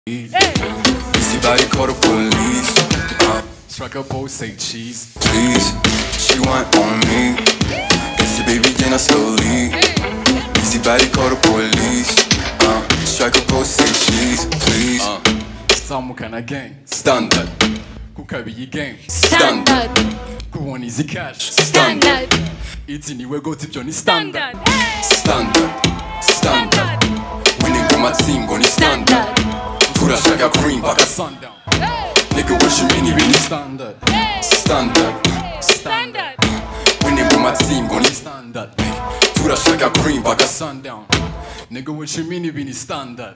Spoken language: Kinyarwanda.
Easy body call the police. Strike a pose, say cheese. Please, she want on me. Kiss the baby, then I slowly. Easy body call the police. Strike a pose, say cheese. Please. Samukana gang. Standard. Kukabi game. Standard. Kuwon easy cash. Standard. It's in we go to Johnny Standard. Standard. Standard. Winning for my team, gonna standard. Put a shaka green back Back a a sundown. nigga, what you mean, you really Standard. standard. Standard. Winning for my team, gonna Standard. put a shaka green back a Sundown. Nigga, what you mean you be standard?